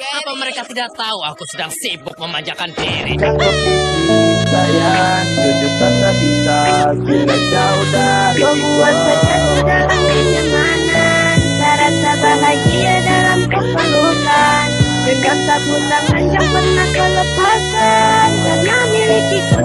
Apa mereka tidak tahu aku sedang sibuk memanjakan diri? Sayang, jujur tak bisa bila jauh dari Membuat sajaku dalam kenyamanan, rasa bahagia dalam kepelukan. Genggam sapu tangan yang pernah kau lepaskan, karena milik kita.